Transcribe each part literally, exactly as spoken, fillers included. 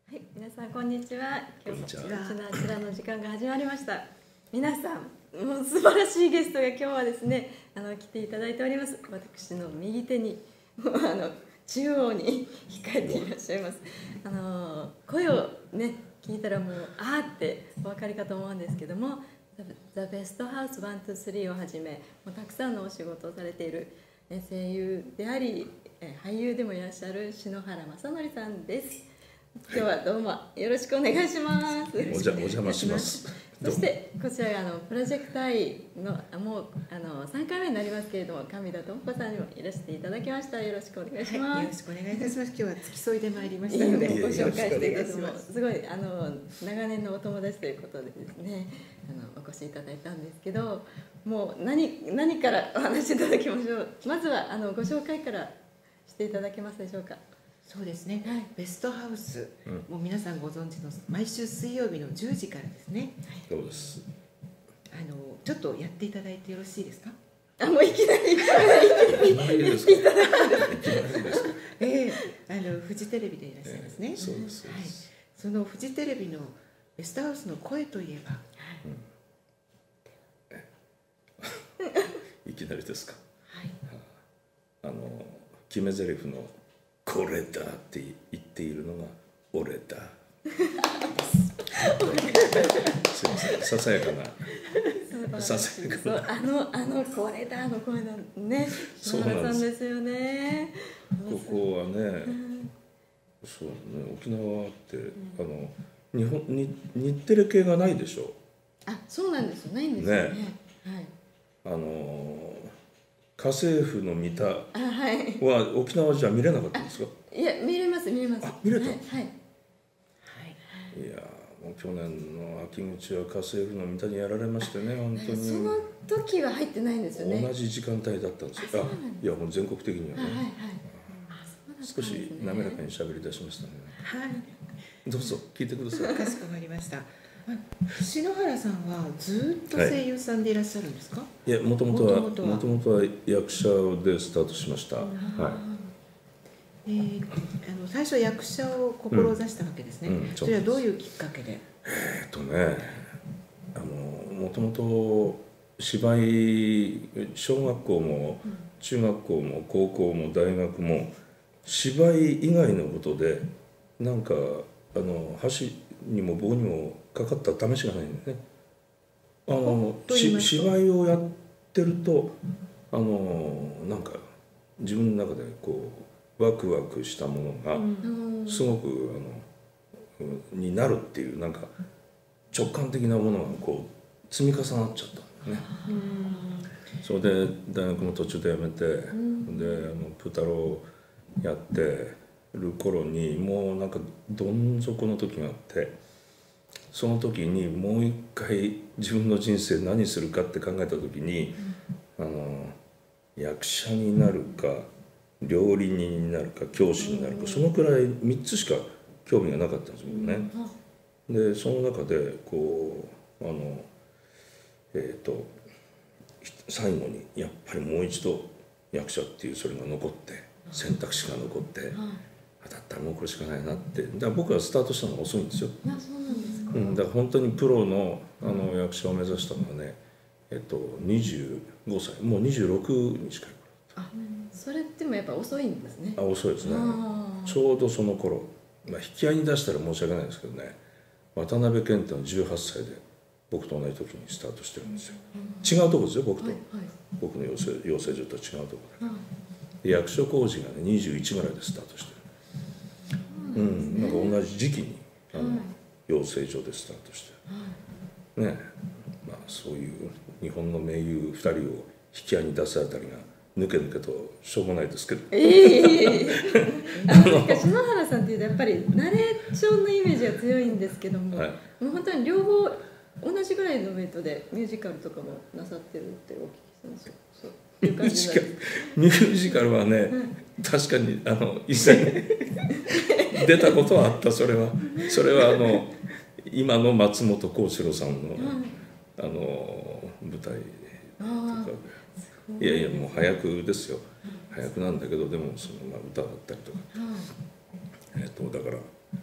はい、皆さんこんにちは。今日もちらちらの時間が始まりました。皆さん、もう素晴らしいゲストが今日はですね、あの来ていただいております。私の右手に、もうあの中央に控えていらっしゃいます。あの声をね聞いたらもうあーってお分かりかと思うんですけども、ザ・ベストハウスワンツースリーをはじめ、もうたくさんのお仕事をされている声優であり俳優でもいらっしゃる篠原正則さんです。今日はどうもよろしくお願いします。 お邪お邪魔します。 そしてこちらがあのプロジェクトアイのもうあのさんかいめになりますけれども、上田智子さんにもいらしていただきました。よろしくお願いします。 はい、よろしくお願いいたします。今日は付き添いで参りましたのでご紹介していただきます。すごいあの長年のお友達ということでですね、あのお越しいただいたんですけど、もう何何からお話しいただきましょう。まずはあのご紹介からしていただけますでしょうか。 そうですね、はい、ベストハウス、うん、もう皆さんご存知の毎週水曜日のじゅうじからですね。 そうです。 あのちょっとやっていただいてよろしいですか。 あ、もういきなりいきなりですか。いきなりですか。 ええ、あのフジテレビでいらっしゃいますね。 えー、そうです。 はい、そのフジテレビのベストハウスの声といえば、 うん、いきなりですか。 はい。 あの決め台詞のこれだって言っているのが俺だ。すみません、ささやかな。 ささやかな。あのあのこれだの声だね。篠原さんですよね。 ここはね、うん、そうね、沖縄って、うん、あの日本に日テレ系がないでしょ。 あ、そうなんですよ。ないんですよね。ね、はい。 あの家政婦の見たは沖縄じゃ見れなかったんですか。 いや、見れます見れます。 あ、見れた。はい。 はい。 いやもう去年の秋口は家政婦の見たにやられましてね、本当に。 その時は入ってないんですよね。 同じ時間帯だったんですよ。あ、いやもう全国的にはね。はいはい。少し滑らかに喋り出しましたね。 はい。 どうぞ聞いてください。 かしこまりました。篠原さんはずっと声優さんでいらっしゃるんですか。はい、 いや、もともとはもともとは役者でスタートしました。はい。 えー、あの最初役者を志したわけですね。うんうん、それはどういうきっかけで。 えっとね、あのもともと芝居、小学校も中学校も高校も大学も芝居以外のことでなんかあの箸にも棒にもかかった試しがないんですね。あの芝居をやってるとあのなんか自分の中でこうワクワクしたものがすごくあのになるっていうなんか直感的なものがこう積み重なっちゃったんですね。それで大学も途中で辞めて、であのプータローやってる頃にもうなんかどん底の時があって、その時にもう一回自分の人生何するかって考えた時に、あの役者になるか料理人になるか教師になるか、そのくらいみっつしか興味がなかったんですよね。でその中でこうあのえっと最後にやっぱりもう一度役者っていうそれが残って選択肢が残って、だったらもうこれしかないなって。だから僕はスタートしたのが遅いんですよ。 あ、そうなんですか。 うん、だから本当にプロの、あの役者を目指したのはね、えっとにじゅうごさい、もうにじゅうろくに近い頃。 あ、それってもやっぱ遅いんですね。 あ、遅いですね。ちょうどその頃、まあ、引き合いに出したら申し訳ないですけどね、渡辺謙ってのはじゅうはっさいで僕と同じ時にスタートしてるんですよ。違うとこですよ、僕と、はいはい、僕の養成、養成所とは違うとこで、はい、で役所広司がねにじゅういちぐらいでスタートしてる。うん、なんか同じ時期にあの、はい、養成所でスタートしてる、はい、ね、まあそういう日本の名優ふたりを引き合いに出すあたりが抜け抜けとしょうもないですけど、 ええー、あのなんか篠原さんっていうとやっぱりナレーションのイメージが強いんですけども、はい、もう本当に両方同じぐらいのウェイトでミュージカルとかもなさってるってお聞きしたんですよ。そうミュージカル、ミュージカルはね、はい、確かにあの一切出たことはあった。それはそれはあの今の松本幸四郎さんの、はい、あの舞台とかで、いやいやもう早くですよ。早くなんだけど、でもその、まあ、歌だったりとか、はい、えっとだから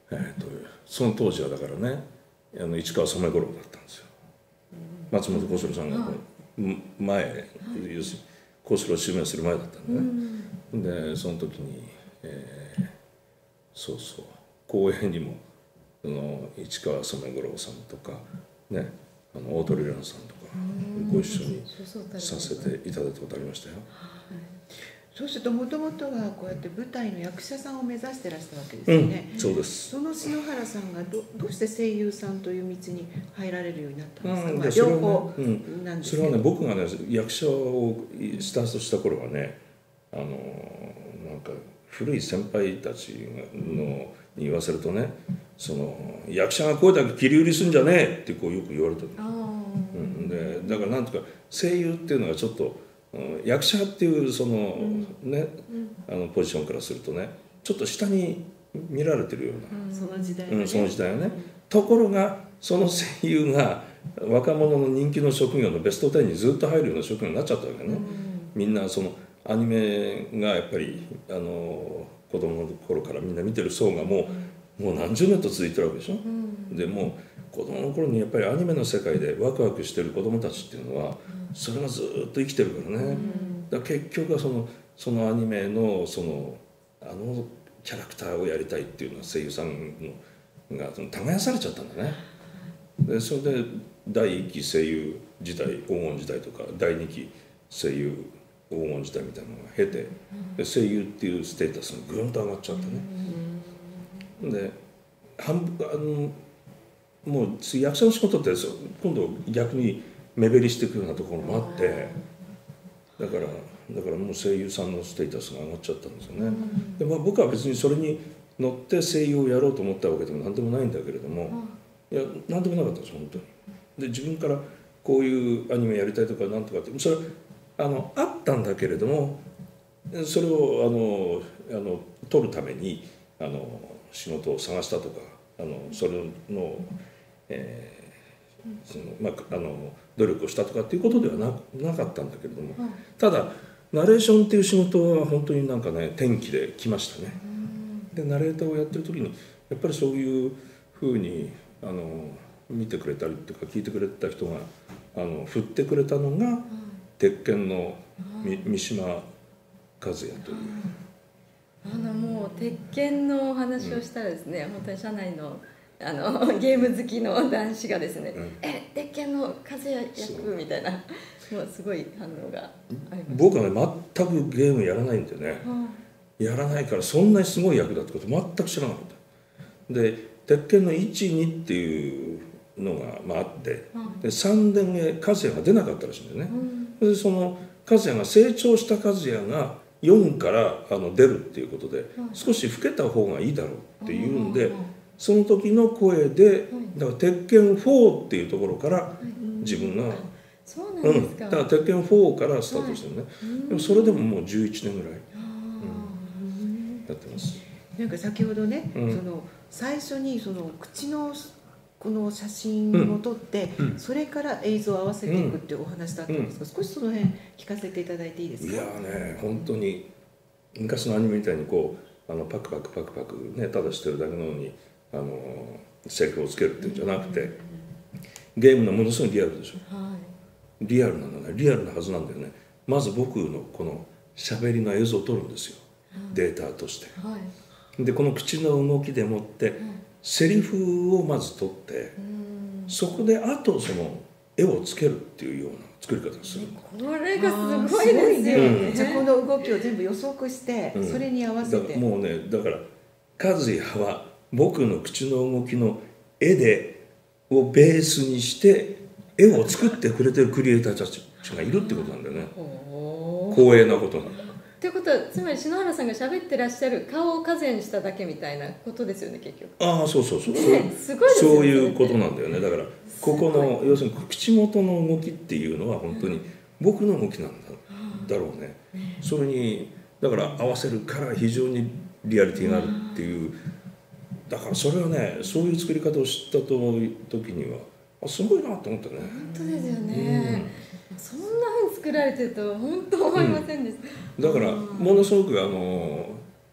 えー、とその当時はだからねあの市川染五郎だったんですよ。松本幸四郎さんが前、要するに幸四郎を襲名する前だったんでね、でその時に、えー、そうそう公演にもその市川染五郎さんとかねあの大鳥蘭さんとかご一緒にさせていただいたことありましたよ。 そうするともともとはこうやって舞台の役者さんを目指してらしたわけですよね、 うん、そうです。 その篠原さんが ど, どうして声優さんという道に入られるようになったんですか、 うんまあ、両方なんですけど、 それはね僕がね役者をスタートした頃はねあのなんか古い先輩たちのに言わせるとねその役者が声だけ切り売りするんじゃねえってこうよく言われてる、うん、でだからなんとか声優っていうのはちょっと役者っていうその、ねうん、あのポジションからするとねちょっと下に見られてるような、 うん、その時代はね、 うん、その時代はね、うん、ところがその声優が若者の人気の職業のベストじゅうにずっと入るような職業になっちゃったわけね、うん、みんなそのアニメがやっぱりあの子供の頃からみんな見てる層がもう、うん、もう何十年と続いてるわけでしょ、うん、でもう子供の頃にやっぱりアニメの世界でワクワクしてる子供たちっていうのはそれがずっと生きてるからね、うん、だから結局はそのそのアニメのそのあのキャラクターをやりたいっていうのは声優さんのがその耕されちゃったんだね。でそれでだいいっき声優時代黄金時代とかだいにき声優黄金時代みたいなのが経て、で声優っていうステータスがぐんと上がっちゃってね、うん、で半分あのもう役者の仕事って今度逆に目減りしていくようなところもあって、だからだからもう声優さんのステータスが上がっちゃったんですよね、うん、でまあ、僕は別にそれに乗って声優をやろうと思ったわけでも何でもないんだけれども、うん、いや何でもなかったです本当に。で自分からこういうアニメやりたいとかなんとかってそれあのあったんだけれどもそれをあのあの取るためにあの仕事を探したとかあのそれの、えーそのまあ、あの努力をしたとかっていうことでは な, なかったんだけれども、うん、ただナレーションっていう仕事は本当になんかね転機で来ましたね、うん、でナレーターをやってる時にやっぱりそういうふうにあの見てくれたりっていうか聞いてくれた人があの振ってくれたのが、うん、鉄拳の三島和也という、 あのもう鉄拳のお話をしたらですね、うん、本当に社内のあのゲーム好きの男子がですね、うん、え鉄拳の和也役みたいなもうすごい反応がありました。 僕はね全くゲームやらないんでね、うん、やらないからそんなにすごい役だってこと全く知らなかった。で鉄拳のいち、にっていうのが、まあ、あって、うん、でさんねんめ和也が出なかったらしいんだよね、うん、でその和也が成長した和也がよんからあの出るっていうことで、うん、少し老けた方がいいだろうっていうんで、うん、その時の声でだから鉄拳フォーっていうところから自分が、うん、 そうなんですか、 うん、だから鉄拳フォーからスタートしてるね、はい、でもそれでももうじゅういちねんぐらい、うん、やってます。 なんか先ほどね、うん、その最初にその口のこの写真を撮って、うん、それから映像を合わせていくっていうお話だったんですが、うん、少しその辺聞かせていただいていいですか。 いやね本当に昔のアニメみたいにこうあのパクパクパクパクねただしてるだけなのにあのセリフをつけるっていうんじゃなくて、うん、ゲームのものすごいリアルでしょ、はい、リアルなんだね、リアルなはずなんだよね。まず僕のこの喋りの映像を撮るんですよ、うん、データとして、はい、でこの口の動きでもって、うん、セリフをまず撮って、うん、そこであとその絵をつけるっていうような作り方をする。 これがすごいですよね、 うん、じゃあこの動きを全部予測して、うん、それに合わせてもうねだから和也は僕の口の動きの絵でをベースにして絵を作ってくれてるクリエイターたちがいるってことなんだよね。光栄なことなんだ。 ということはつまり篠原さんが喋ってらっしゃる顔を和也にしただけみたいなことですよね結局。 ああそうそうそう、 ね、すごいですよね。 そういうことなんだよね。だからここの要するに口元の動きっていうのは本当に僕の動きなんだ、うん、だろうね、うん、それにだから合わせるから非常にリアリティがあるっていう、だからそれはねそういう作り方を知った時にはあすごいなと思ったね。 本当ですよね、うん、そんなふうに作られてると本当思いませんでした、 うん、だからものすごくあの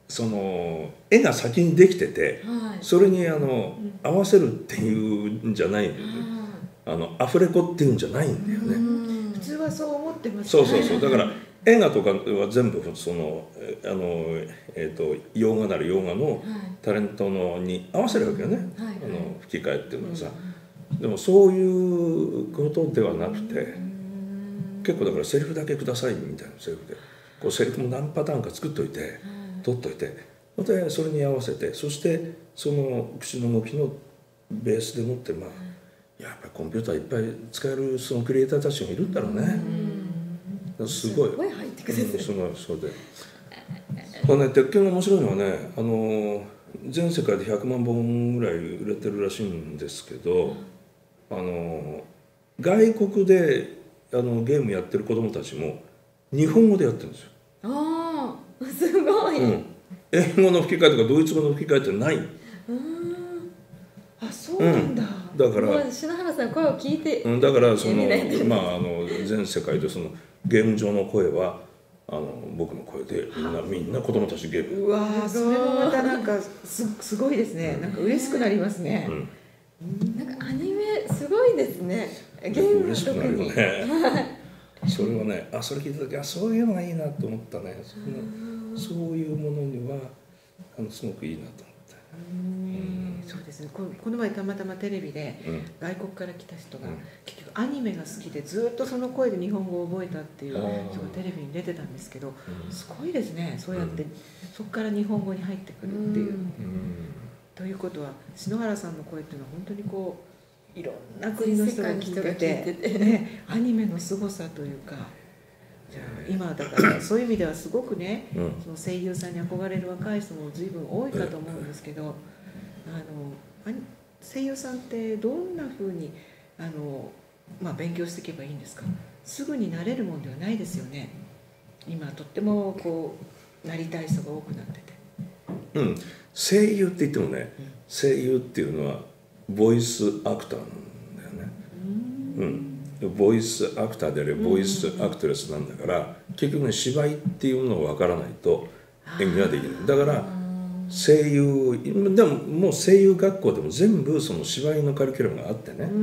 その絵が先にできてて、 はい、 それにあの、うん、合わせるっていうんじゃないんだよね。あのアフレコっていうんじゃないんだよね。 普通はそう思ってますね。 そうそうそう。だから映画とかは全部そのあの、えー、と洋画なら洋画のタレントのに合わせるわけよね、はい、あの吹き替えっていうのはさ、うん、でもそういうことではなくて、結構だからセリフだけくださいみたいなセリフでこうセリフも何パターンか作っといて、はい、取っといてでそれに合わせて、そしてその口の動きのベースでもってまあ、うん、やっぱりコンピューターいっぱい使えるそのクリエイターたちがいるんだろうね。うん、すごい。 すごいハイテクですね。 そのそうで。これね、鉄拳が面白いのはね、あの全世界でひゃくまんぼんぐらい売れてるらしいんですけど、あの外国であのゲームやってる子供たちも日本語でやってるんですよ。 ああ、すごい、うん、 英語の吹き替えとかドイツ語の吹き替えってない。うん、 あ、そうなんだ、 うん、だから篠原さん声を聞いて、 うん、だからその、まあ、あの全世界でそのゲーム上の声はあの僕の声でみんなみんな子供たちゲーム。 うわー、それもまたなんか す, すごいですね。なんか嬉しくなりますね。 うん、なんかアニメすごいですね。ゲーム嬉しくなるよね。それはね、あ、それ聞いた時、あ、そういうのがいいなと思ったね。そのそういうものにはあのすごくいいなと思った。 うん、そうですね。ここの前たまたまテレビで、うん、外国から来た人が、うん、結局アニメが好きでずっとその声で日本語を覚えたっていう人がテレビに出てたんですけど、うん、すごいですね。そうやって、うん、そこから日本語に入ってくるっていう。うん、ということは篠原さんの声っていうのは本当にこういろんな国の人が聞いてて、ね、アニメの凄さというか。じゃあ今だからそういう意味ではすごくね、うん、その声優さんに憧れる若い人も随分多いかと思うんですけど、あの声優さんってどんなふうにあの、まあ、勉強していけばいいんですか？すぐになれるもんではないですよね。今とってもこうなりたい人が多くなってて、 うん、声優って言ってもね、うん、声優っていうのはボイスアクターなんだよね。うん、うんボイスアクターであれボイスアクトレスなんだから、うん、結局ね芝居っていうのが分からないと演技はできない。だから声優でももう声優学校でも全部その芝居のカリキュラムがあってね、うん、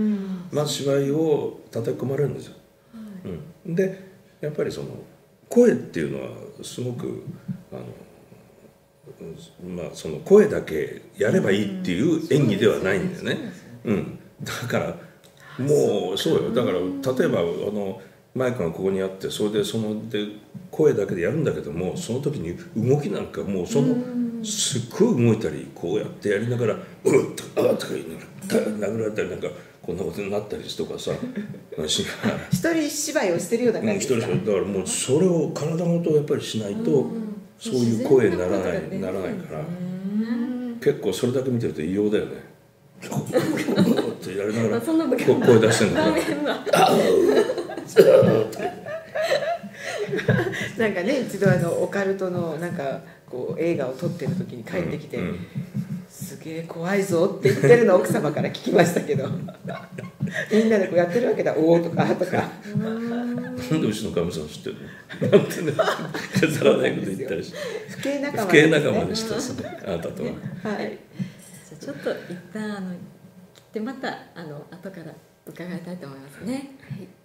まず芝居を叩き込まれるんですよ、はいうん、でやっぱりその声っていうのはすごくあの、まあ、その声だけやればいいっていう演技ではないんだよね、うん、だからもうそうよ。だから例えばあのマイクがここにあってそれでそので声だけでやるんだけども、その時に動きなんかもうそのすっごい動いたりこうやってやりながら「うっ!」とか「あっ!」とか言いながら殴られたりなんかこんなことになったりとかさ一人芝居をしてるような感じですか？ うん、一人だからもうそれを体ごとやっぱりしないとそういう声にならないならないから結構それだけ見てると異様だよね。ってやりながら声出してんだからなんかね一度あのオカルトのなんかこう映画を撮ってる時に帰ってきて、うんうん、すげえ怖いぞって言ってるのを奥様から聞きましたけどみんなでこうやってるわけだおおとかとかなんでうちのかみさん知ってるのなんてね飾らないこと言ったりして不敬仲間不敬仲間でしたですねあなたとは。 はいちょっと一旦あの切ってまたあの後から伺いたいと思いますね。はい